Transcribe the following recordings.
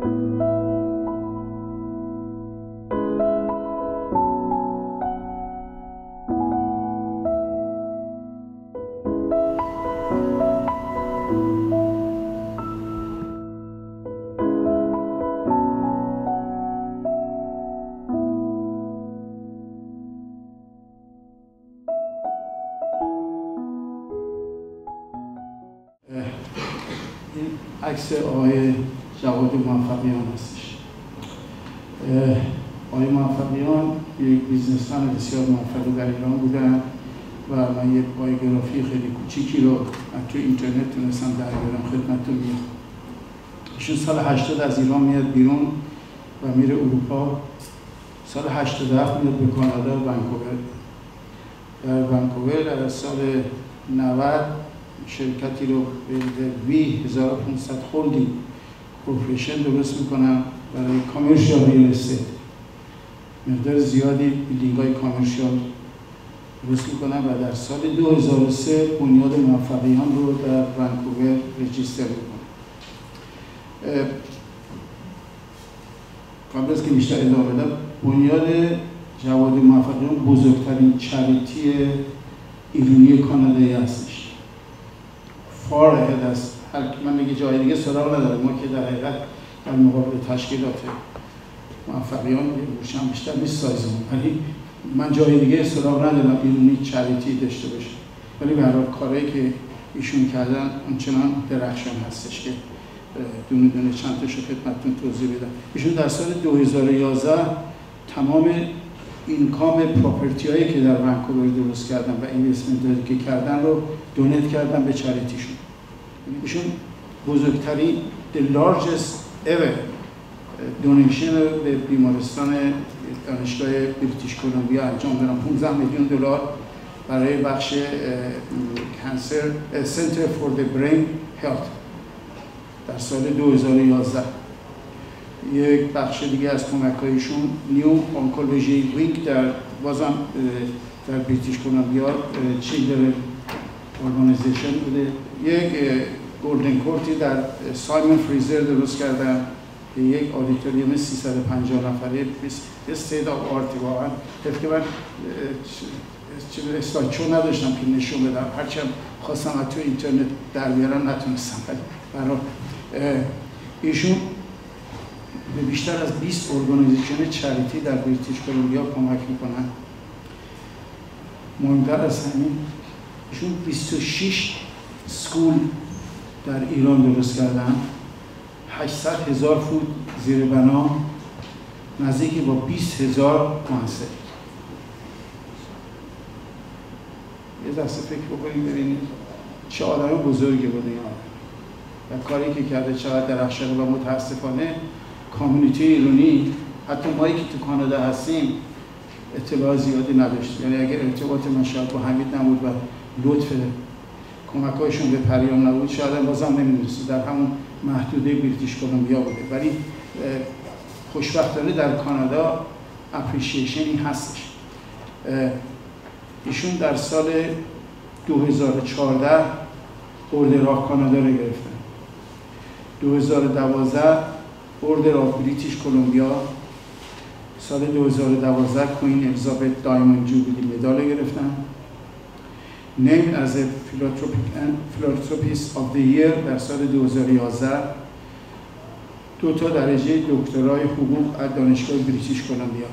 عکس آقای جواد موفقیان هستش. آقای موفقیان یک بیزنسمن بسیار موفق در ایران بودن و من یک بایوگرافی خیلی کوچیکی رو تو اینترنت تونستم در بیارم خدمتتون میگم. ایشون سال 80 از ایران میاد بیرون و میره اروپا. سال 87 میاد به کانادا ونکوور. در ونکوور در سال 90 شرکتی رو به وی 1500 هولدینگ کورپوریشن درست میکنم برای کامرشیال ریل استیت. مقدار زیادی بیلدینگ‌های کامرشیال درست میکنم و در سال 2003 بنیاد موفقیان رو در ونکوور رجیستر میکنم. قبل از که بیشتر ادامه بدم، بنیاد جواد موفقیان بزرگترین چریتی ایرانی کانادایی هستش. فار اهد است. من دیگه جای دیگه سراغ ندارم. ما که در حقیقت در مقابل تشکیلات موفقیان روشن بیشتر نیست سایزمون، ولی من جای دیگه سراغ ندارم ایرانی چریتی داشته باشه. ولی به هر حال کارهایی که ایشون کردن اونچنان درخشان هستش که دونه دونه چند تاشو خدمتتون توضیح بدم. ایشون در سال 2011 تمام اینکام پراپرتی هایی که در ونکوور درست کردن و اینوستمنت که کردن رو دونیت کردن به چریتیشون. ایشون بزرگترین the largest ever دونیشن به بیمارستان دانشگاه بریتیش کلمبیا انجام دادن. 15 میلیون دلار برای بخش کانسر سنتر فور دی برین هلت در سال 2011. یک بخش دیگه از کمک‌هایشون نیو آنکولوژی وینگ در بازم در بریتیش کلمبیا چیلدرن ارگانیزیشن بوده. یک گلدن کورتی در سایمون فریزر درست کردن که یک آدیتوریوم 350 نفره استید آف آرتی. واقعا که من اسلایدشو نداشتم که نشون بدم، هرچند خواستم از تو اینترنت در بیارم نتونستم. برای ایشون به بیشتر از 20 ارگانیزیشن چریتی در بریتیش کلمبیا کمک میکنن. مهمتر از همین ایشون 26 سکول در ایران درست کردن، 800,000 فوت زیر بنا، نزدیکی با 20,000 مؤسسه. یه دسته فکر بکنید ببینید چه آدم بزرگی بوده این آدم و کاری که کرده چقدر درخشانه. و متاسفانه کامیونیتی ایرانی، حتی مایی که تو کانادا هستیم، اطلاع زیادی نداشت. یعنی اگر ارتباط من شاید با حمید نبود و لطف کمک‌هایشون به پریان نبود، شاید بازم نمی‌دونست در همون محدوده بریتیش کلمبیا بوده. ولی خوشبختانه در کانادا اپریشیشنی هستش. ایشون در سال 2014 اوردر آف کانادا رو گرفتن. 2012 اوردر آف بریتیش کلمبیا. سال 2012 کوین الیزابت دایموند جوبیلی مدال گرفتن. named as a philanthropist of the year در سال 2011. 2 تا درجه دکترای حقوق از دانشگاه بریتیش کلمبیا.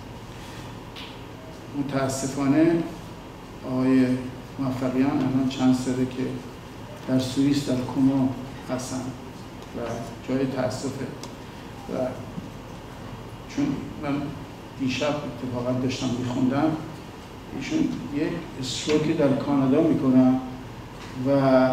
متاسفانه آقای موفقیان الان چند ساله که در سوئیس در کوما هستن و جای تأسفه. و چون من دیشب اتفاقا داشتم میخوندم ایشون یک استروکی در کانادا میکنن و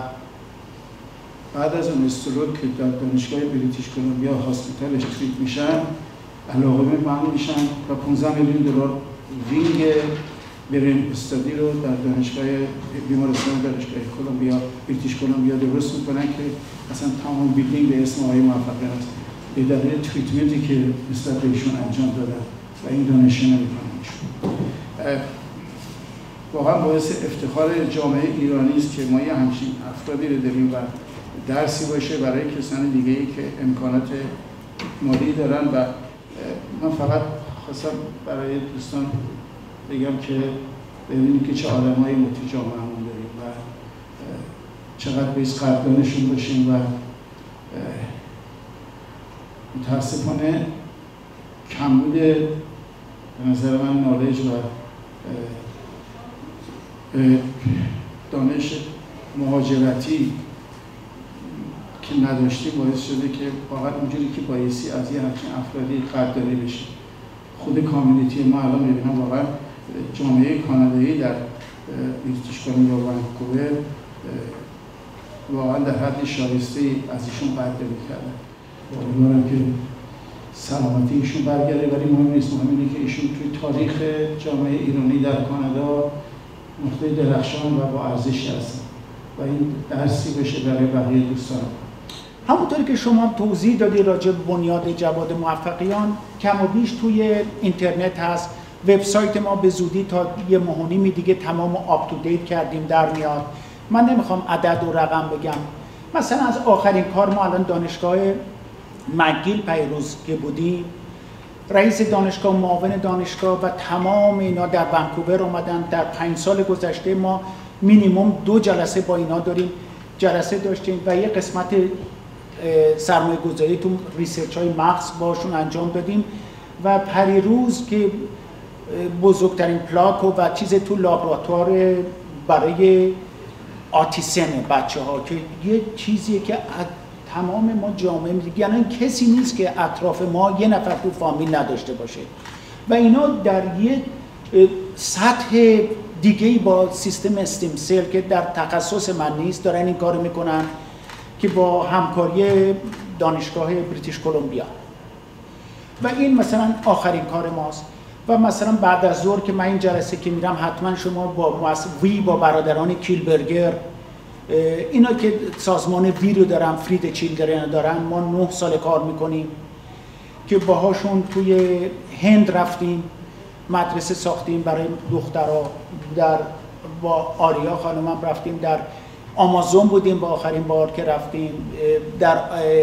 بعد از اون استروک که در دانشگاه بریتیش کلمبیا هاسپیتالش تریت میشن، علاقه من میشن و 15 میلیون دلار وینگ برین استادی رو در دانشگاه بیمارستان دانشگاه کلمبیا بریتیش کلمبیا درست میکنن که اصلا تمام بیلدینگ به اسم آقای موفقیان است. به دلیل تریتمنتی که نسبت به ایشون انجام دادن و این دانشجو نمیکنن. واقعا باعث افتخار جامعه ایرانی است که ما یه همچین افرادی رو داریم و درسی باشه برای کسان دیگه‌ای که امکانات مالی دارن و من فقط خواستم برای دوستان بگم که ببینید که چه آدمایی ما تو جامعه‌مون داریم و چقدر بهش قدردانشون باشیم و متاسفانه کمبود به نظر من نالج و دانش مهاجرتی که نداشتیم باعث شده که واقعا اونجوری که بایستی از یه همچین افرادی قدردانی بشه. خود کامیونیتی ما الان میبینم واقعا جامعه کانادایی در بریتیش کلمبیا و ونکوور واقعا در حد شایسته از ایشون قدردانی کردن. امیدوارم که سلامتی ایشون برگرده، ولی مهم نیست، مهم اینه که ایشون توی تاریخ جامعه ایرانی در کانادا نقطه درخشان و با ارزشی هستن و این درسی بشه برای بقیه دوستان. همونطوری که شما توضیح دادی راجع به بنیاد جواد موفقیان، کم و بیش توی اینترنت هست. وبسایت ما به زودی تا یه ماه و نیم دیگه تمام آپ تو دیت کردیم در میاد. من نمیخوام عدد و رقم بگم. مثلا از آخرین کار ما الان دانشگاه مکگیل پیروز که بودیم، رئیس دانشگاه، معاون دانشگاه و تمام اینا در ونکوور اومدن. در 5 سال گذشته ما مینیمم 2 جلسه با اینا جلسه داشتیم و یه قسمت سرمایه گذاری تو ریسرچ های مغز باشون انجام دادیم و پریروز که بزرگترین پلاک و چیز تو لابراتوار برای آتیسم بچه ها که یه چیزیه که تمام ما جامعه میگه، یعنی کسی نیست که اطراف ما یه نفر تو فامیل نداشته باشه و اینا در یه سطح دیگه‌ای با سیستم استیم سل که در تخصص من نیست دارن این کارو میکنن که با همکاری دانشگاه بریتیش کلمبیا و این مثلا آخرین کار ماست. و مثلا بعد از ظهر که من این جلسه که میرم حتما شما با برادران کیلبرگر، اینا که سازمان وی رو دارن، فرید چیلدرن دارن، ما 9 سال کار میکنیم که باهاشون توی هند رفتیم، مدرسه ساختیم برای دخترها، با آریا خانمم رفتیم، در آمازون بودیم با آخرین بار که رفتیم، در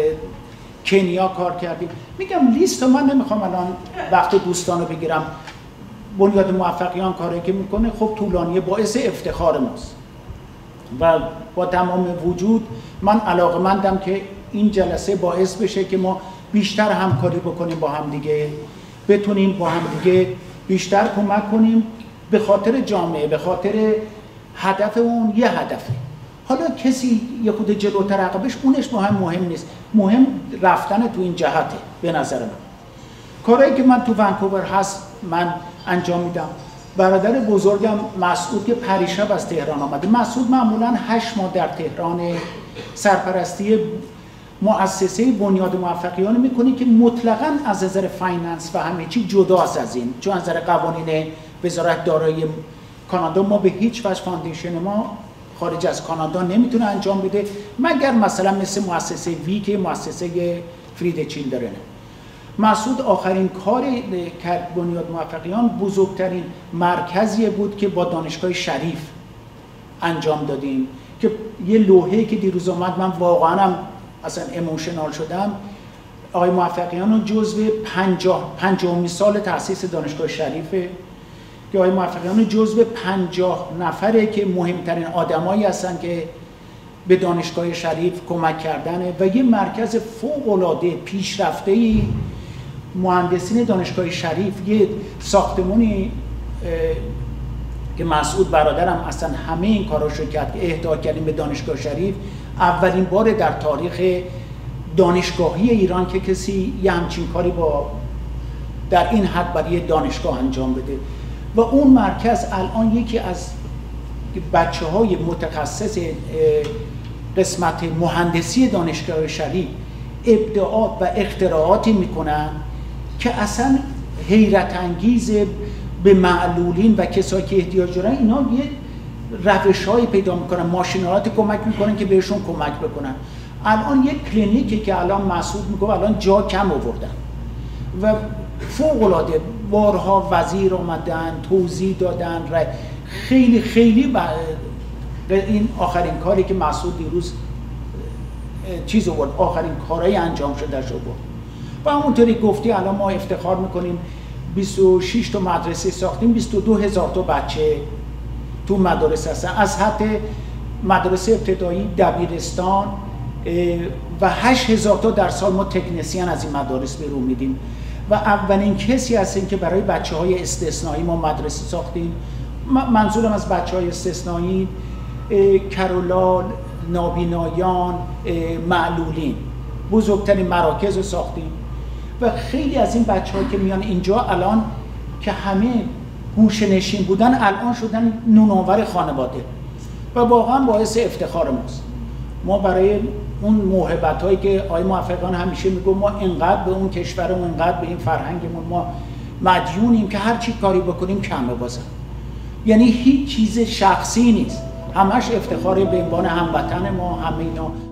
کنیا کار کردیم. میگم لیست من نمیخوام الان وقت دوستان رو بگیرم. بنیاد موفقیان کاری که میکنه خب طولانیه، باعث افتخار ماست و با تمام وجود من علاقه‌مندم که این جلسه باعث بشه که ما بیشتر همکاری بکنیم با هم دیگه، بتونیم با هم دیگه بیشتر کمک کنیم به خاطر جامعه، به خاطر هدف اون یه هدفه. حالا کسی یه خود جلوتر عقبش اونش مهم نیست، مهم رفتن تو این جهته. به نظر من کارهایی که من تو ونکوور هست من انجام میدم. برادر بزرگم مسعود که پریشب از تهران آمده، مسعود معمولا 8 ماه در تهران سرپرستی مؤسسه بنیاد موفقیان میکنه که مطلقاً از نظر فایننس و همه چی جداست از این، چون از نظر قوانین وزارت دارایی کانادا ما به هیچ وجه فاندیشن ما خارج از کانادا نمیتونه انجام بده مگر مثلا مثل مؤسسه وی که مؤسسه فرید چیلدرنه. مسعود آخرین کار کرد بنیاد موفقیان بزرگترین مرکزی بود که با دانشگاه شریف انجام دادیم که یه لوحه‌ای که دیروز اومد من واقعا هم اصلا ایموشنال شدم. آقای موفقیان جزو 50 سال تأسیس دانشگاه شریفه که آقای موفقیان جزو 50 نفره که مهمترین آدمایی هستن که به دانشگاه شریف کمک کردنه و یه مرکز فوق‌العاده پیشرفته‌ای. مهندسین دانشگاه شریف یه ساختمونی که مسعود برادرم اصلا همه این کاراشو کرد که اهدا کردیم به دانشگاه شریف، اولین بار در تاریخ دانشگاهی ایران که کسی یه همچین کاری در این حد برای دانشگاه انجام بده. و اون مرکز الان یکی از بچه‌های متخصص قسمت مهندسی دانشگاه شریف ابداعات و اختراعاتی میکنن که اصلا حیرت انگیز. به معلولین و کسایی که احتیاج دارن اینا یه روش‌هایی پیدا میکنن، ماشینالات کمک میکنن که بهشون کمک بکنن. الان یک کلینیکی که الان مسعود میگه الان جا کم آوردن و فوق‌العاده بارها وزیر اومدن توضیح دادن. خیلی خیلی این آخرین کاری که مسعود دیروز آورد، آخرین کارهای انجام شده شو بود. و همونطوری گفتی الان ما افتخار میکنیم 26 تا مدرسه ساختیم، 22,000 تا بچه تو مدارس هستن، از حد مدرسه ابتدایی، دبیرستان و 8,000 تا در سال ما تکنسین از این مدارس بیرون میدیم و اولین کسی هستیم که برای بچه‌های استثنایی ما مدرسه ساختیم. منظورم از بچه‌های استثنایی کرولال، نابینایان، معلولین، بزرگترین مراکز رو ساختیم و خیلی از این بچه‌ها که میان اینجا الان که همه گوشه نشین بودن الان شدن نون‌آور خانواده و واقعا باعث افتخار ماست. ما برای اون موهبت‌هایی که آقای موفقیان همیشه میگه ما اینقدر به اون کشورمون، اینقدر به این فرهنگمون ما مدیونیم که هر چی کاری بکنیم کمه بازم. یعنی هیچ چیز شخصی نیست، همش افتخار به عنوان هموطن ما همه اینا.